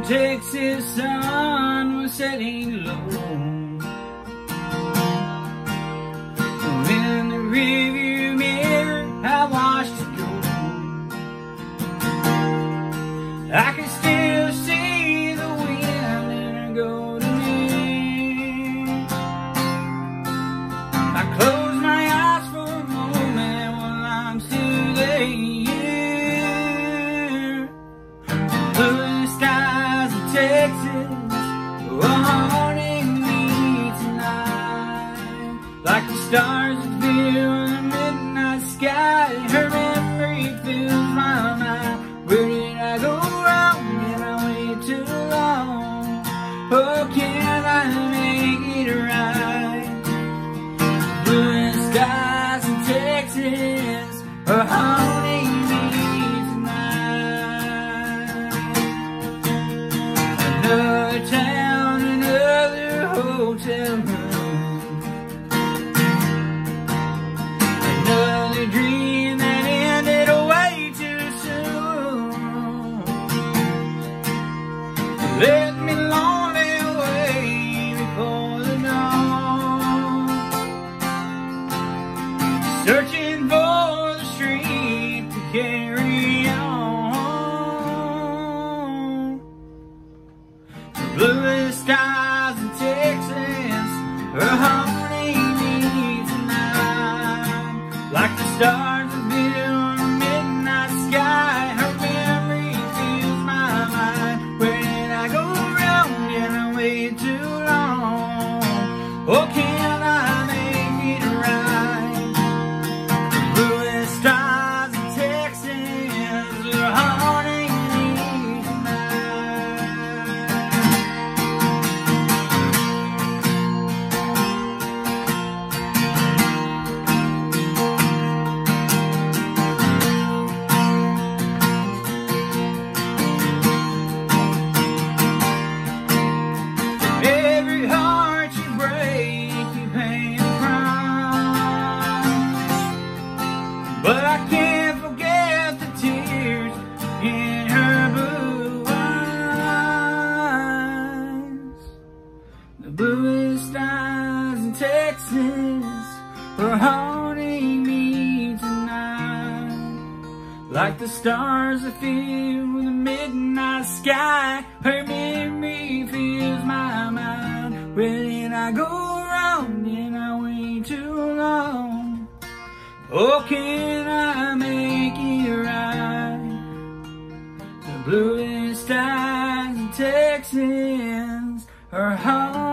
Texas sun was setting low. In the rearview mirror, I watched it go. I can still see the wind in her golden hair. I close my eyes for a moment while I'm still there. Bluest eyes of Texas are haunting me tonight, like the stars that fill the midnight sky. Her memory fills my mind. Where did I go wrong? Did I wait too long? Oh, can I make it right? Bluest skies in Texas are haunting me tonight. Another town, another hotel room, another dream that ended way too soon. Let me lonely away before the dawn, searching for the strength to carry on. The bluest eyes in Texas are haunting me tonight, like the stars that fill the midnight sky. Her memory fills my mind. Where did I go wrong? Did I wait too long? Oh, can I make it right? The bluest eyes in Texas are haunting me every heart you break, you pay a price. But I can't forget the tears in her blue eyes. The bluest eyes in Texas are haunting me tonight, like the stars that fill the midnight sky. Her memory fills my mind. Where did I go wrong? Did I wait too long? Oh, can I make it right? The bluest eyes in Texas are haunting